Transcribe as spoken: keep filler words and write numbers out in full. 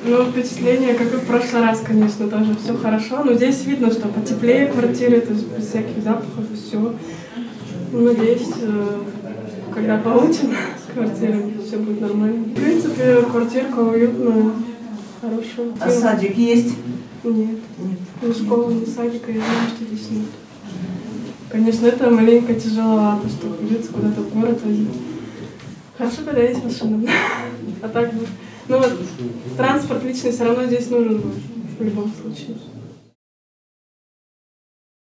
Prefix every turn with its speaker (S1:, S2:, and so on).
S1: Ну, впечатление, как и в прошлый раз, конечно, тоже все хорошо. Но здесь видно, что потеплее квартиры, то есть без всяких запахов и все. Ну, надеюсь, когда получим квартиру, все будет нормально. В принципе, квартирка уютная, хорошая.
S2: А садик есть?
S1: Нет. Ни школы, ни садика, я знаю, что здесь нет. Конечно, это маленько тяжеловато, что придется куда-то в город возить. Хорошо, когда есть машина. А так, ну вот, транспорт личный все равно здесь нужен будет, в любом случае.